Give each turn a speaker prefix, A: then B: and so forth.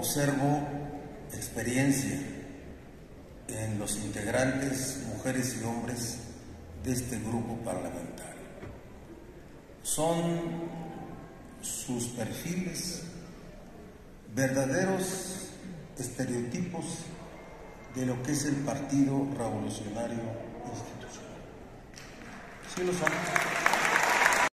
A: observo experiencia en los integrantes, mujeres y hombres, de este grupo parlamentario. Son sus perfiles verdaderos estereotipos de lo que es el Partido Revolucionario Institucional. Sí lo son.